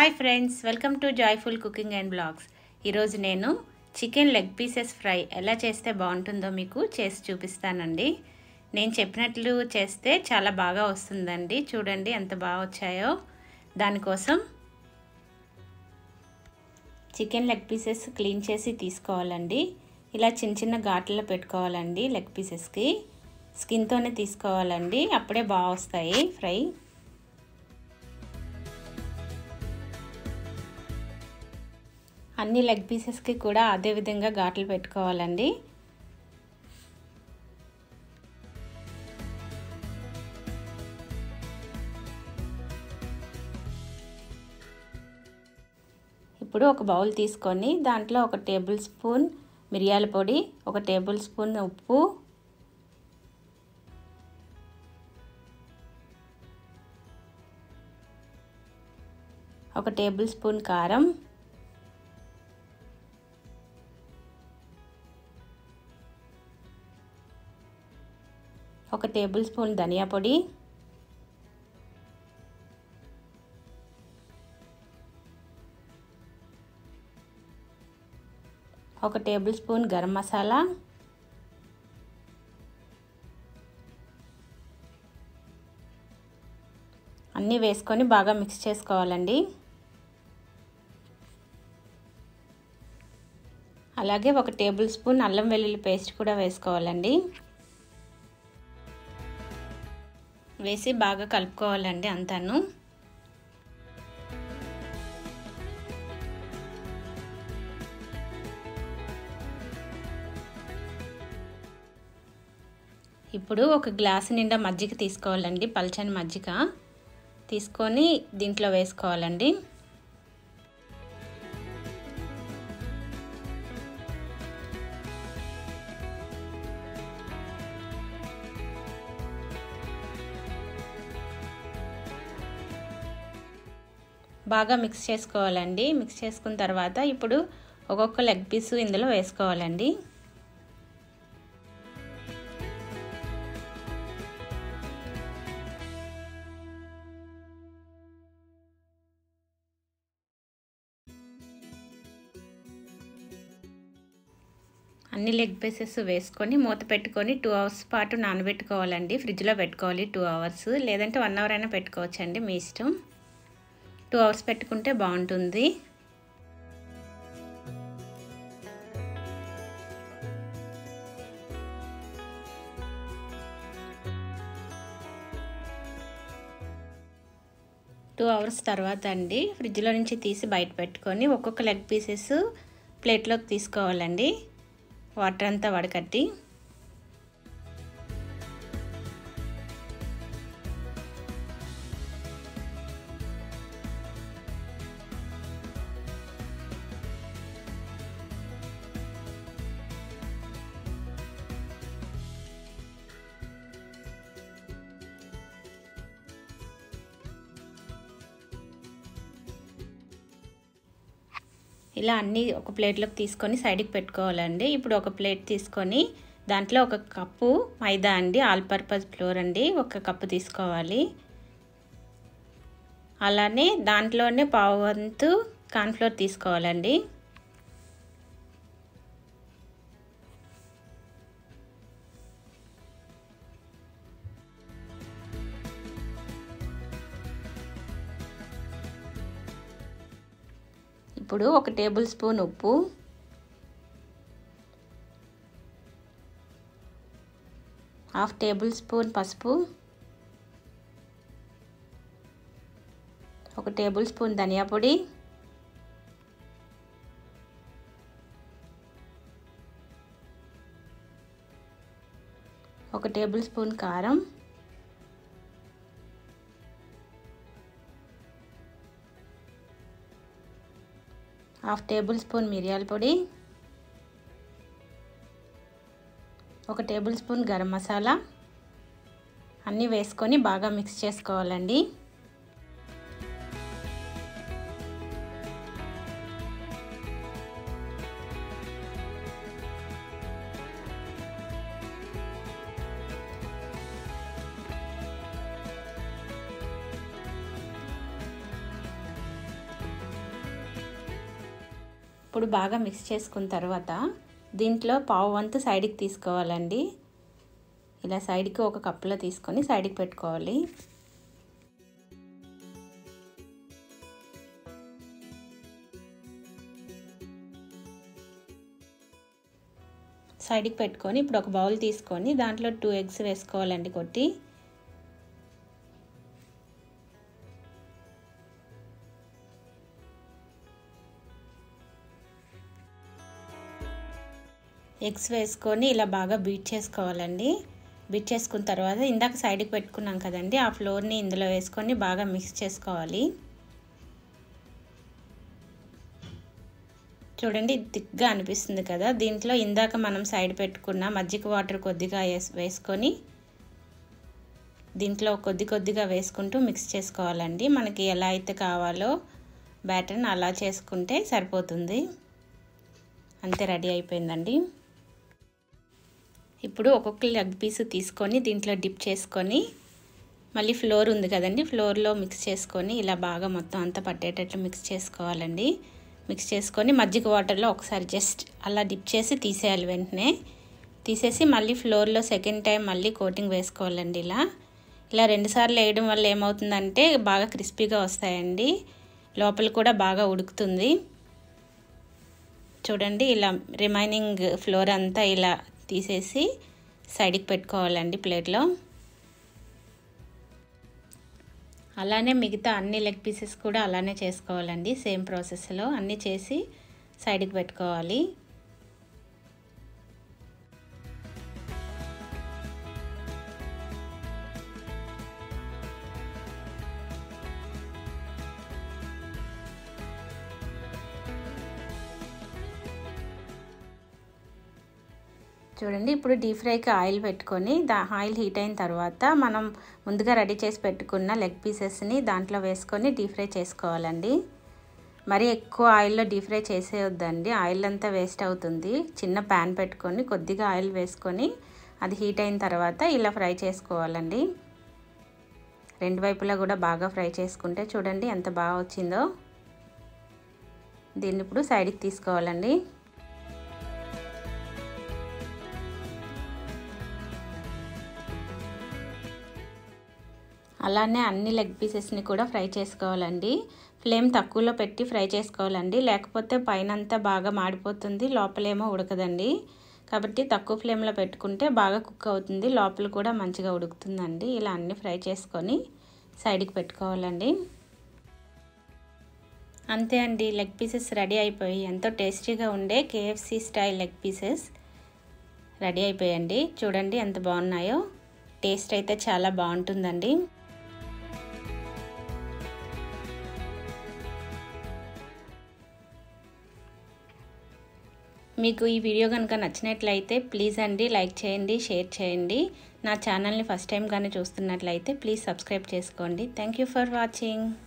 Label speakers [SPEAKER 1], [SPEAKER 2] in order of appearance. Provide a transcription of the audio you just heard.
[SPEAKER 1] Hi friends, welcome to joyful cooking and blogs. ఈరోజు నేను chicken leg pieces fry ఎలా చేస్తే బాగుంటుందో మీకు చేసి చూపిస్తానండి. నేను చెప్పినట్లు చేస్తే చాలా బాగా వస్తుందండి. చూడండి ఎంత బాగా వచ్చాయో. దానికోసం చికెన్ లెగ్ పీసెస్ క్లీన్ చేసి తీసుకోవాలండి. ఇలా చిన్న చిన్న ఘాట్లలో పెట్టుకోవాలండి. లెగ్ పీసెస్కి స్కిన్తోనే తీసుకోవాలండి, అప్పుడే బాగా వస్తాయి ఫ్రై. అన్ని లెగ్ పీసెస్కి కూడా అదే విధంగా ఘాట్లు పెట్టుకోవాలండి. ఇప్పుడు ఒక బౌల్ తీసుకొని దాంట్లో 1 టేబుల్ స్పూన్ మిరియాల పొడి, 1 టేబుల్ స్పూన్ ఉప్పు, ఒక టేబుల్ స్పూన్ కారం, 1 టేబుల్ స్పూన్ ధనియా పొడి, 1 టేబుల్ స్పూన్ గరం మసాలా, అన్నీ వేసుకొని బాగా మిక్స్ చేసుకోవాలండి. అలాగే 1 టేబుల్ స్పూన్ అల్లం వెల్లుల్లి పేస్ట్ కూడా వేసుకోవాలండి. వేసి బాగా కలుపుకోవాలండి అంతాను. ఇప్పుడు 1 గ్లాసు నిండా మజ్జిగ తీసుకోవాలండి. పల్చని మజ్జిగ తీసుకొని దీంట్లో వేసుకోవాలండి. బాగా మిక్స్ చేసుకోవాలండి. మిక్స్ చేసుకున్న తర్వాత ఇప్పుడు ఒక్కొక్క లెగ్ పీసు ఇందులో వేసుకోవాలండి. అన్ని లెగ్ పీసెస్ వేసుకొని మూత పెట్టుకొని 2 అవర్స్ పాటు నానబెట్టుకోవాలండి. ఫ్రిడ్జ్లో పెట్టుకోవాలి 2 అవర్స్, లేదంటే 1 అవర్ అయినా పెట్టుకోవచ్చండి, మీ ఇష్టం. 2 అవర్స్ పెట్టుకుంటే బాగుంటుంది. టూ అవర్స్ తర్వాత అండి ఫ్రిడ్జ్లో నుంచి తీసి బయట పెట్టుకొని ఒక్కొక్క లెగ్ పీసెస్ ప్లేట్లోకి తీసుకోవాలండి, వాటర్ అంతా వడకట్టి. ఇలా అన్నీ ఒక ప్లేట్లోకి తీసుకొని సైడ్కి పెట్టుకోవాలండి. ఇప్పుడు ఒక ప్లేట్ తీసుకొని దాంట్లో 1 కప్పు మైదా అండి, ఆల్ పర్పస్ ఫ్లోర్ అండి 1 కప్పు తీసుకోవాలి. అలానే దాంట్లోనే పావు వంతు కార్న్ఫ్లోర్ తీసుకోవాలండి. ఇప్పుడు 1 టేబుల్ స్పూన్ ఉప్పు, 1/2 టేబుల్ స్పూన్ పసుపు, 1 టేబుల్ స్పూన్ ధనియా పొడి, 1 టేబుల్ స్పూన్ కారం, 1/2 టేబుల్ స్పూన్ మిరియాల పొడి, 1 టేబుల్ స్పూన్ గరం మసాలా, అన్నీ వేసుకొని బాగా మిక్స్ చేసుకోవాలండి. ఇప్పుడు బాగా మిక్స్ చేసుకున్న తర్వాత దీంట్లో పావు వంతు సైడ్కి తీసుకోవాలండి. ఇలా సైడ్కి ఒక కప్పులో తీసుకొని సైడ్కి పెట్టుకోవాలి. సైడ్కి పెట్టుకొని ఇప్పుడు ఒక బౌల్ తీసుకొని దాంట్లో 2 ఎగ్స్ వేసుకోవాలండి కొట్టి. ఎగ్స్ వేసుకొని ఇలా బాగా బీట్ చేసుకోవాలండి. బీట్ చేసుకున్న తర్వాత ఇందాక సైడ్కి పెట్టుకున్నాం కదండి, ఆ ఫ్లోర్ని ఇందులో వేసుకొని బాగా మిక్స్ చేసుకోవాలి. చూడండి థిక్గా అనిపిస్తుంది కదా. దీంట్లో ఇందాక మనం సైడ్ పెట్టుకున్న మజ్జిగ వాటర్ కొద్దిగా వేసుకొని దీంట్లో కొద్దిగా వేసుకుంటూ మిక్స్ చేసుకోవాలండి. మనకి ఎలా అయితే కావాలో బ్యాటర్ని అలా చేసుకుంటే సరిపోతుంది. అంతే, రెడీ అయిపోయిందండి. ఇప్పుడు ఒక్కొక్క లెగ్ పీస్ తీసుకొని దీంట్లో డిప్ చేసుకొని మళ్ళీ ఫ్లోర్ ఉంది కదండి, ఫ్లోర్లో మిక్స్ చేసుకొని ఇలా బాగా మొత్తం అంతా పట్టేటట్లు మిక్స్ చేసుకోవాలండి. మిక్స్ చేసుకొని మజ్జిగ వాటర్లో ఒకసారి జస్ట్ అలా డిప్ చేసి తీసేయాలి. వెంటనే తీసేసి మళ్ళీ ఫ్లోర్లో సెకండ్ టైం మళ్ళీ కోటింగ్ వేసుకోవాలండి. ఇలా 2 సార్లు వేయడం వల్ల ఏమవుతుందంటే బాగా క్రిస్పీగా వస్తాయండి, లోపల కూడా బాగా ఉడుకుతుంది. చూడండి ఇలా రిమైనింగ్ ఫ్లోర్ అంతా ఇలా తీసేసి సైడ్కి పెట్టుకోవాలండి ప్లేట్లో. అలానే మిగతా అన్ని లెగ్ పీసెస్ కూడా అలానే చేసుకోవాలండి. సేమ్ ప్రాసెస్లో అన్నీ చేసి సైడ్కి పెట్టుకోవాలి. చూడండి ఇప్పుడు డీప్ ఫ్రైకి ఆయిల్ పెట్టుకొని ఆయిల్ హీట్ అయిన తర్వాత మనం ముందుగా రెడీ చేసి పెట్టుకున్న లెగ్ పీసెస్ని దాంట్లో వేసుకొని డీప్ ఫ్రై చేసుకోవాలండి. మరీ ఎక్కువ ఆయిల్లో డీప్ ఫ్రై చేసేయొద్దండి, ఆయిల్ అంతా వేస్ట్ అవుతుంది. చిన్న ప్యాన్ పెట్టుకొని కొద్దిగా ఆయిల్ వేసుకొని అది హీట్ అయిన తర్వాత ఇలా ఫ్రై చేసుకోవాలండి. 2 వైపులా కూడా బాగా ఫ్రై చేసుకుంటే చూడండి ఎంత బాగా వచ్చిందో. దీన్ని ఇప్పుడు సైడ్కి తీసుకోవాలండి. అలానే అన్ని లెగ్ పీసెస్ని కూడా ఫ్రై చేసుకోవాలండి. ఫ్లేమ్ తక్కువలో పెట్టి ఫ్రై చేసుకోవాలండి, లేకపోతే పైనంతా బాగా మాడిపోతుంది, లోపలేమో ఉడకదండి. కాబట్టి తక్కువ ఫ్లేమ్లో పెట్టుకుంటే బాగా కుక్ అవుతుంది, లోపల కూడా మంచిగా ఉడుకుతుందండి. ఇలా అన్ని ఫ్రై చేసుకొని సైడ్కి పెట్టుకోవాలండి. అంతే అండి, లెగ్ పీసెస్ రెడీ అయిపోయి ఎంతో టేస్టీగా ఉండే KFC style leg pieces ready అయిపోయండి. చూడండి ఎంత బాగున్నాయో. టేస్ట్ అయితే చాలా బాగుంటుందండి. మీకు ఈ వీడియో కనుక నచ్చినట్లయితే ప్లీజ్ అండి లైక్ చేయండి, షేర్ చేయండి. నా ఛానల్ని ఫస్ట్ టైం కానీ చూస్తున్నట్లయితే ప్లీజ్ సబ్స్క్రైబ్ చేసుకోండి. Thank you for watching.